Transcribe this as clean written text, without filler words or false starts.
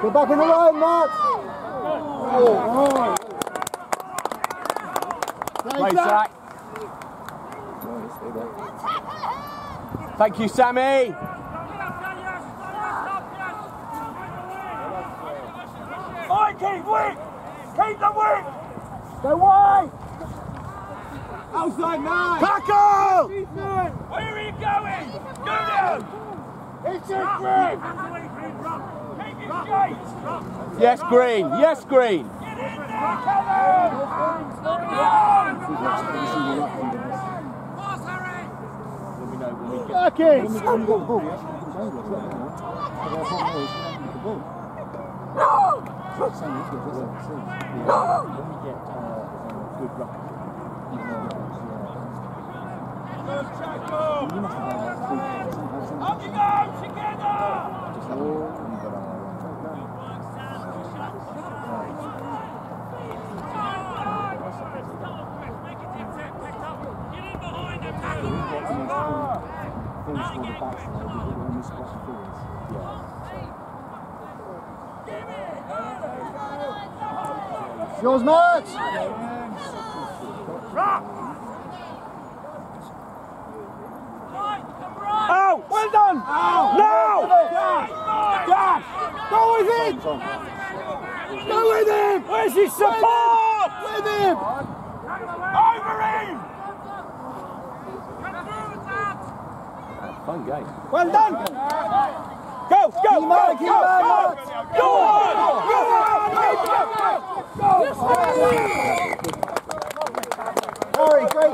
Get back in the line, Matt. Oh. Play, Zach. Thank you, Sammy. Keep weak! Keep the weak! Go wide! Outside nine! Tackle! Where are you going? Go down! It's it, Green! Keep it straight! Yes, Green. Yes, Green. Get in there, Kevin! Pass, Harry! Back in! Up you go, together! It's yours, Matt! Oh, well done! No! Dash! Go with him! Go with him! Where's his support? With him! Over him! Fun game. Well done! Go, go, go, Mark, go, go! Go on! Go on! Harry, great.